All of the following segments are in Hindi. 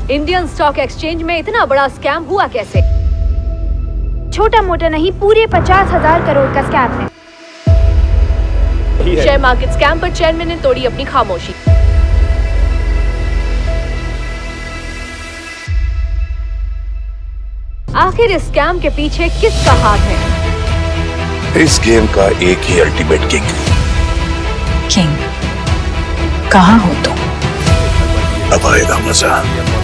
इंडियन स्टॉक एक्सचेंज में इतना बड़ा स्कैम हुआ कैसे? छोटा मोटा नहीं, पूरे 50,000 करोड़ का स्कैम है। शेयर मार्केट स्कैम पर चेयरमैन ने तोड़ी अपनी खामोशी। आखिर इस स्कैम के पीछे किसका हाथ है? इस गेम का एक ही अल्टीमेट किंग। कहाँ हो तुम? अब आएगा मजा।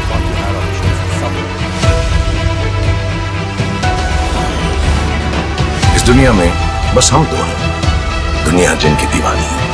इस दुनिया में बस हम दो हैं, दुनिया जिनकी दीवानी है।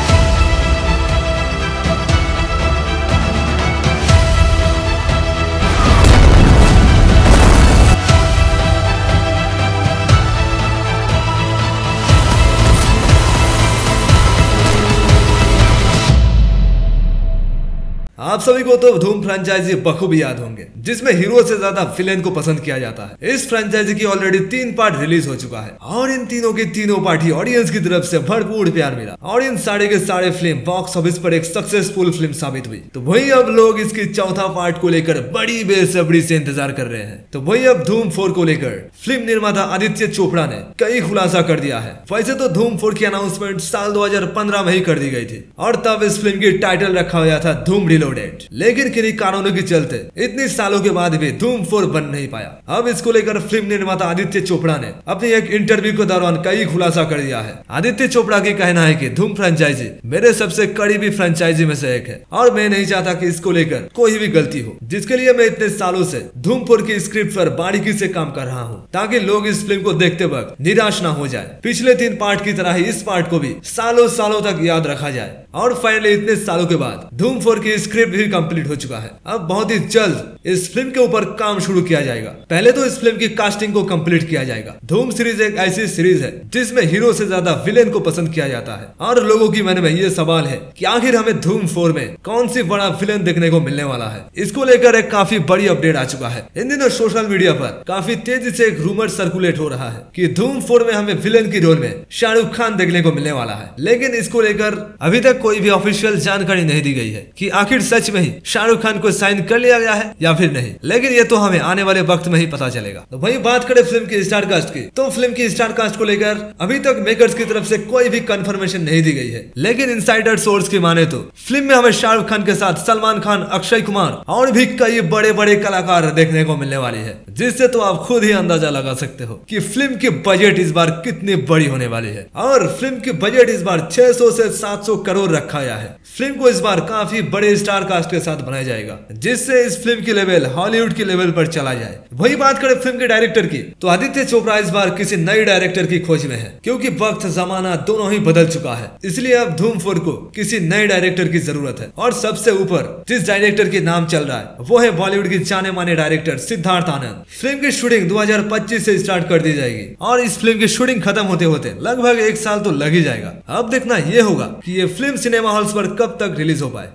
आप सभी को तो धूम फ्रेंचाइजी बखूबी याद होंगे, जिसमें हीरो से ज्यादा विलेन को पसंद किया जाता है। इस फ्रेंचाइजी की ऑलरेडी 3 पार्ट रिलीज हो चुका है और इन तीनों की तीनों पार्ट ही ऑडियंस की तरफ से भरपूर प्यार मिला और इन सारे के सारे फिल्म बॉक्स ऑफिस पर एक सक्सेसफुल फिल्म साबित हुई। तो वही अब लोग इसकी चौथा पार्ट को लेकर बड़ी बेसब्री से इंतजार कर रहे हैं। तो वही अब धूम 4 को लेकर फिल्म निर्माता आदित्य चोपड़ा ने कई खुलासा कर दिया है। वैसे तो धूम 4 की अनाउंसमेंट साल 2015 में ही कर दी गई थी और तब इस फिल्म की टाइटल रखा गया था धूम रिलोडेड। लेकिन किन्हीं कारणों के चलते इतने सालों के बाद भी धूम 4 बन नहीं पाया। अब इसको लेकर फिल्म निर्माता आदित्य चोपड़ा ने अपने एक इंटरव्यू के दौरान कई खुलासा कर दिया है। आदित्य चोपड़ा की कहना है कि धूम फ्रेंचाइजी मेरे सबसे करीबी फ्रेंचाइजी में से एक है और मैं नहीं चाहता कि इसको लेकर कोई भी गलती हो, जिसके लिए मैं इतने सालों से धूम 4 की स्क्रिप्ट पर बारीकी से काम कर रहा हूँ ताकि लोग इस फिल्म को देखते वक्त निराश ना हो जाए। पिछले 3 पार्ट की तरह ही इस पार्ट को भी सालों सालों तक याद रखा जाए और फाइनली इतने सालों के बाद धूम 4 की स्क्रिप्ट भी कंप्लीट हो चुका है। अब बहुत ही जल्द इस फिल्म के ऊपर काम शुरू किया जाएगा। पहले तो इस फिल्म की कास्टिंग को कंप्लीट किया जाएगा। धूम सीरीज एक ऐसी सीरीज है जिसमें हीरो से ज्यादा विलेन को पसंद किया जाता है और लोगों की मन में ये सवाल है कि आखिर हमें धूम 4 में कौन सी बड़ा विलेन देखने को मिलने वाला है। इसको लेकर एक काफी बड़ी अपडेट आ चुका है। इन दिनों सोशल मीडिया पर काफी तेजी से एक रूमर सर्कुलेट हो रहा है कि धूम 4 में हमें विलेन की रोल में शाहरुख खान देखने को मिलने वाला है। लेकिन इसको लेकर अभी तक कोई भी ऑफिशियल जानकारी नहीं दी गई है कि आखिर सच में ही शाहरुख खान को साइन कर लिया गया है या फिर नहीं। लेकिन ये तो हमें आने वाले वक्त में ही पता चलेगा। तो वही बात करें फिल्म की स्टार कास्ट की, तो फिल्म की स्टार कास्ट को लेकर अभी तक मेकर्स की तरफ से कोई भी कंफर्मेशन नहीं दी गई है। लेकिन इनसाइडर सोर्स की माने तो फिल्म में हमें शाहरुख खान के साथ सलमान खान, अक्षय कुमार और भी कई बड़े बड़े कलाकार देखने को मिलने वाली है, जिससे तो आप खुद ही अंदाजा लगा सकते हो कि फिल्म की बजट इस बार कितनी बड़ी होने वाली है। और फिल्म की बजट इस बार 600 से 700 करोड़ रखा गया है। फिल्म को इस बार काफी बड़े स्टार कास्ट के साथ बनाया जाएगा, जिससे इस फिल्म की लेवल हॉलीवुड की लेवल पर चला जाए। वही बात करें फिल्म के डायरेक्टर की, तो आदित्य चोपड़ा इस बार किसी नए डायरेक्टर की खोज में है, क्योंकि वक्त जमाना दोनों ही बदल चुका है। इसलिए अब धूम 4 को किसी नए डायरेक्टर की जरूरत है। और सबसे ऊपर जिस डायरेक्टर की नाम चल रहा है वो है बॉलीवुड की जाने माने डायरेक्टर सिद्धार्थ आनंद। फिल्म की शूटिंग 2025 से स्टार्ट कर दी जाएगी और इस फिल्म की शूटिंग खत्म होते होते लगभग 1 साल तो लग ही जाएगा। अब देखना यह होगा कि ये फिल्म सिनेमा हॉल्स पर कब तक रिलीज हो पाए।